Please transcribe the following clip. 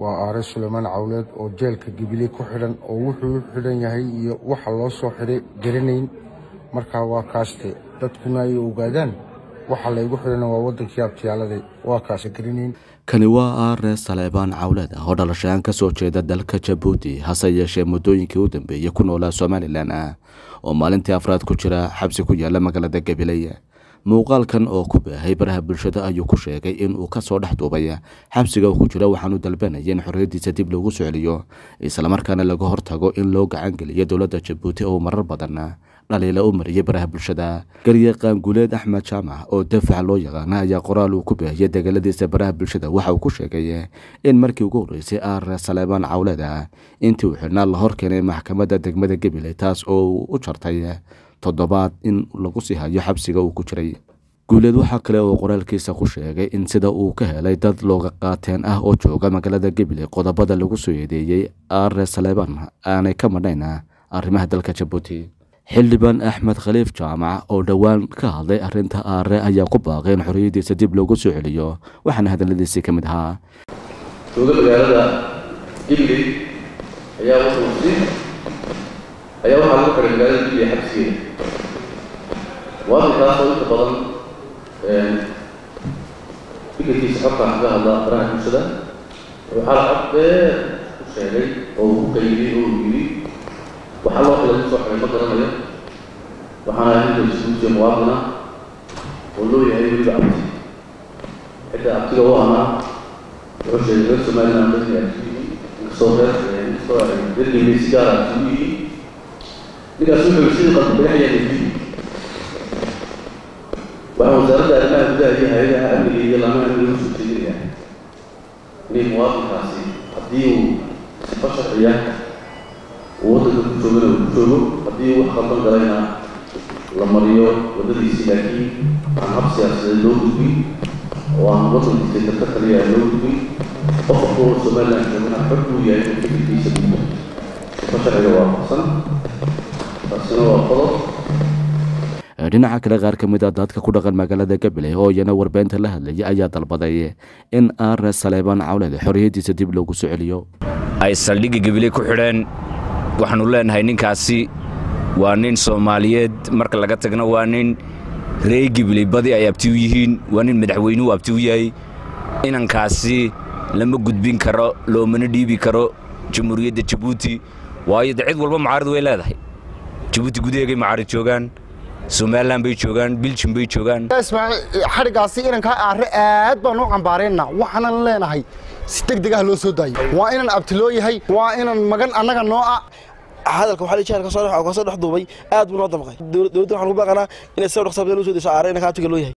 وآر سليمان عولاد أو جيل كجبلي كحرن أو وحول حرن يهي وحلا صحري جرنين مركا وكاستي تدكنا يوجدان وحلا يقحرن وودك يابتي على وكاس جرنين kani waa AR Saleebaan Cawlad oo dhalashaan ka soo jeeda dalka Djibouti hase yeeshee muddooyinkii u dambeeyay ku noolaa Somaliland oo maalintii afraad ku jira xabsi ku yaala magaalada Gabiley muuqaalkan oo ku baahay baraha bulshada ayuu ku sheegay in uu ka soo dhaxduubay xabsiga ku jira waxaanu dalbanayay in xorriyadiisa dib loogu soo celiyo isla markaana laga hortago in loo gacan geliyo dawladda Djibouti oo marar badan dhaliila u mariyay baraha bulshada garyaqaan Guuleed Axmed Jaamac oo dafaac loo yaqaan ayaa qoraal uu ku baahiyay dagaaladiisa baraha bulshada waxa uu ku sheegay in markii ugu horeysay AR Saleebaan Cawlad intii uu xirnaa la hor keenay maxkamadda degmada Gabiley taas oo u jartay toddobaad in lagu sii hayo xabsiga uu ku jiray Guuleed waxa kale oo qoraalkiisa ku sheegay in sida uu ka helay dad looga qaateen oo jooga magaalada Gabiley qodobada lagu soo yeedeeyay AR Saleebaan aanay ka madhayna arrimaha dalka Djibouti xildhibaan Axmed Khaliif Jaamac oo dhawaan ka hadlay arrinta AR ayaa ku baaqay in xorriyadiisa dib loogu soo celiyo waxaana hadaladiisa ka mid ahaa magaalada Gabiley ayaa waxaa lagu xiray magaalada Gabiley xabsigeeda وهذا كان طبعاً بيجي سحبها على هذا راح يمشي وحال عبد شيء أو كيدي أو يدي وحال واحد اللي صح ما قدر عليه وحنا هندي السوق جمعنا ولو يهيب بعض إذا أبتدى وأنا وش الناس ما لنا مثل صورة صورة اللي مسجارة تيجي إذا سوق الشيء قد بيحيى الدين ووزارة الأمن هي أمنية لما نقول سوتيريا لمواطن خاصي أديو بشرية ووضع الجمل أديو خطر علينا لما ريو وضع السلاكي عن حبس اللودبي وعن وضع التكتلية اللودبي أخطر سمالا كمنا حبوا يعني في سبيل بشرية واقصا فالسنة والفضل dhinaca kale qaar ka mid ah dadka ku dhaqan magaalada Gabiley oo iyana warbeynta la hadlayay ayaa dalbaday in AR Saleebaan Cawlad xorriyadiisa dib loogu soo celiyo ay saldhigga Gabiley ku xidheen waxaanu leenahay ninkaasi waa nin Soomaaliyeed marka laga tagna waa nin reer Gabiley badi ay abti u yihiin waa nin madaxweynuhu abti u yahay inankaasi lama gudbin karo loomana dhiibi karo jamhuuriyadda Djibouti waayo cid walba mucaarad way leedahay Djibouti gudaheega mucaarad joogan Somaliland bay joogan Belgium bay joogan xarigaasi inanka AR aad baan u cambaareyna waxaan leenahay si degdeg ah loo soo daayo waa inan abtiloo yahay waa inan magan anaga nooca hadalka waxa la jeeraa ka soo dhaxduubay aad buu noo damqay dawladda waxaan ku baaqanaa inay soo dhaqso badan u soo disho AR inanka abtiga loo yahay